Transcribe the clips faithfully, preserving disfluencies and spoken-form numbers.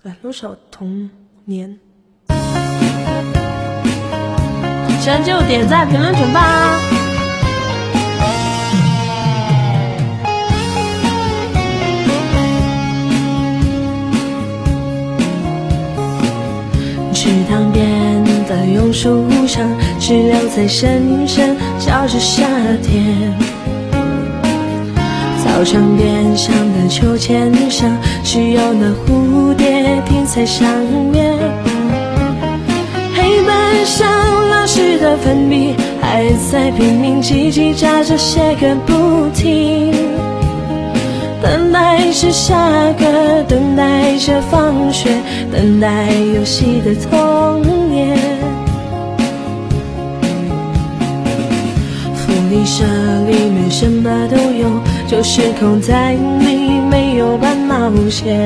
来录首《童年》，喜欢就点赞、评论、转发。池塘边的榕树上，石榴在深深笑着夏天。操场边上的秋千上，只有那蝴蝶停在上面。黑板上老师的粉笔还在拼命叽叽喳喳写个不停，等待着下课，等待着放学，等待游戏的童年。福利社里面什么都有，就是口袋里没有半毛钱。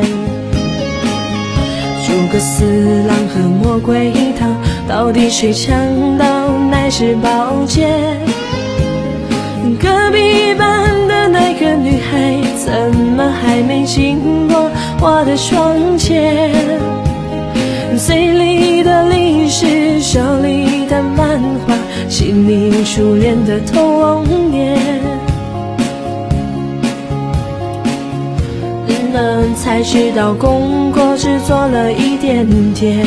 诸葛四郎和魔鬼汤，到底谁抢到哪支宝剑？隔壁班的那个女孩，怎么还没经过我的窗前？嘴里的零食，手里的漫画，心里初恋的童年。嗯，才知道功过只做了一点点，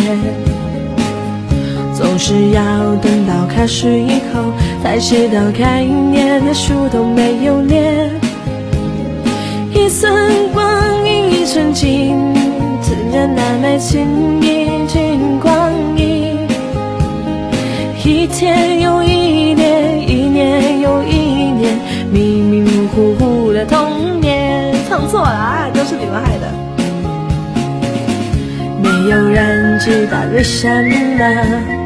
总是要等到考试以后才知道该念的书都没有念。一寸光阴一寸金，自然难买轻易金光阴。一天又一年，一年又一年，迷迷糊糊的童年。唱错了啊，都是你们害的。没有人知道为什么